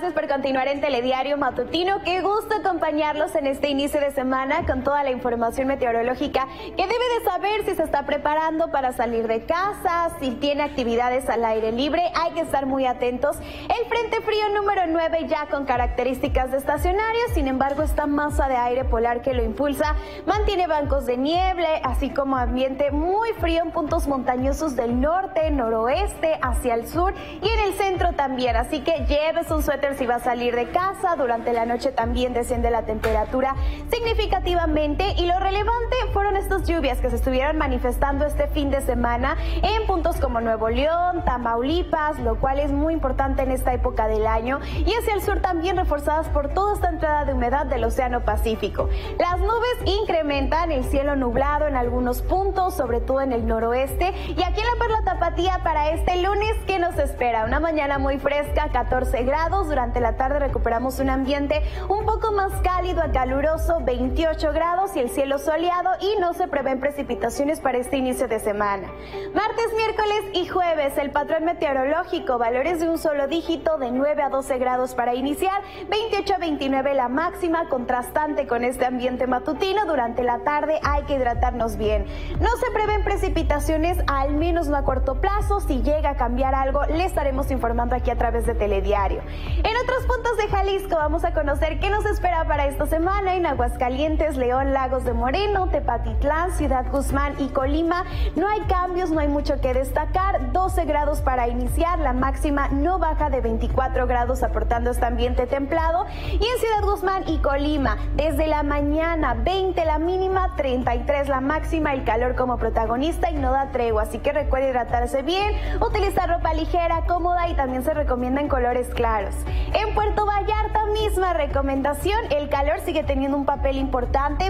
Gracias por continuar en Telediario Matutino. Qué gusto acompañarlos en este inicio de semana con toda la información meteorológica que debe de saber si se está preparando para salir de casa, si tiene actividades al aire libre. Hay que estar muy atentos. El Frente Frío número 9 ya con características de estacionario, sin embargo esta masa de aire polar que lo impulsa mantiene bancos de nieve, así como ambiente muy frío en puntos montañosos del norte, noroeste, hacia el sur y en el centro también. Así que lleves un suéter si va a salir de casa. Durante la noche también desciende la temperatura significativamente y lo relevante fueron estas lluvias que se estuvieron manifestando este fin de semana en puntos como Nuevo León, Tamaulipas, lo cual es muy importante en esta época del año, y hacia el sur también reforzadas por toda esta entrada de humedad del Océano Pacífico. Las nubes incrementan, el cielo nublado en algunos puntos, sobre todo en el noroeste, y aquí en la Perla Tapatía para este lunes, ¿qué nos espera? Una mañana muy fresca, 14 grados, durante la tarde recuperamos un ambiente un poco más cálido a caluroso, 28 grados y el cielo soleado, y no se prevén precipitaciones para este inicio de semana. Martes, miércoles y jueves, el patrón meteorológico, valores de un solo dígito de 9 a 12 grados para iniciar, 28 a 29 la máxima, contrastante con este ambiente matutino. Durante la tarde hay que hidratarnos bien. No se prevén precipitaciones, al menos no a corto plazo. Si llega a cambiar algo, le estaremos informando aquí a través de Telediario. En otros puntos de Jalisco vamos a conocer qué nos espera para esta semana en Aguascalientes, León, Lagos de Moreno, Tepatitlán, Ciudad Guzmán y Colima. No hay cambios, no hay mucho que destacar. 12 grados para iniciar, la máxima no baja de 24 grados, aportando este ambiente templado. Y en Ciudad Guzmán y Colima, desde la mañana 20 la mínima, 33 la máxima, el calor como protagonista y no da tregua, así que recuerde hidratarse bien, utilizar ropa ligera, cómoda, y también se recomienda en colores claros. En Puerto Vallarta, misma recomendación, el calor sigue teniendo un papel importante,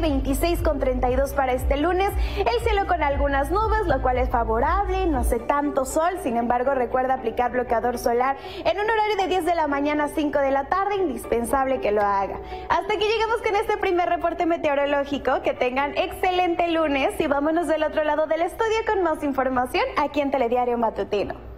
26,32 para este lunes, el cielo con algunas nubes, lo cual es favorable, no hace tanto sol, sin embargo recuerda aplicar bloqueador solar en un horario de 10 de la mañana a 5 de la tarde, indispensable que lo haga. Hasta aquí llegamos con este primer reporte meteorológico. Que tengan excelente lunes y vámonos del otro lado del estudio con más información aquí en Telediario Matutino.